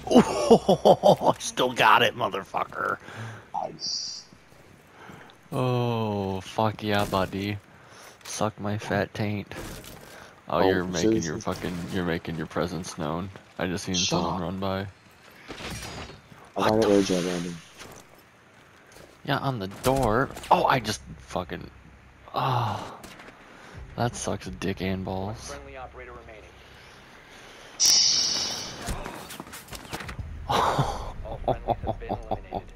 Oh, still got it, motherfucker. Nice. Oh, fuck yeah, buddy. Suck my fat taint. Oh, Oh, you're seriously? making your presence known. I just seen Shut someone up. run by. I What got the an airdrop landing. Yeah, on the door. Oh, I just fucking. Oh, that sucks dick and One balls. friendly operator remaining. All friendlies have been eliminated.